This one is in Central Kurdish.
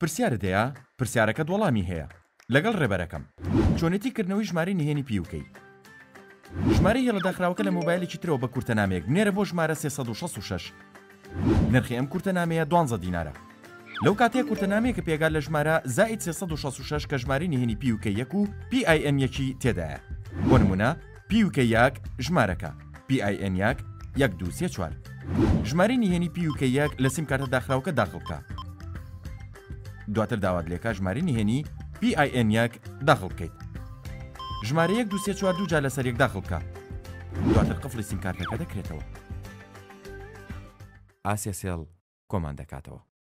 پرسیارت هەیە؟ پرسیارەکەت وەڵامی هەیە. لەگەڵ ڕێبەرەکەم چۆنێتی کردنەوەی ژمارەی نهێنی پیوکەی. ژمارەی هێڵەداخراوەکە لە مۆبایلێکی ترەوە بە کورتەنامەیەک بنێرە بۆ ژمارە 366. نرخی ئەم کورتەنامەیە 12 دینارە. لەو کاتەیە کورتەنامەیە کە پێگار لە ژمارە زائید 366 کە ژمارەی نهێنی پیوکەی 1 و PIN یەکی تێدایە. بۆ نمونە پیوکەی 1 ژمارەکە PIN 1 1 2 3 4. ژمارەی نهێنی پیوکەی 1 لە سیم کارتە داخراوەکە داخڵ بکە. دواتر داوات لێکە ژمارەی نهێنی PIN 1 داخڵ بکەیت. ژمارە 1 2 3 4 دوو جار لەسەر یەک داخڵ بکە. دواتر قفڵی سیم کارتەکە دەکرێتەوە. ئاسیا سێڵ کۆمان دەکاتەوە.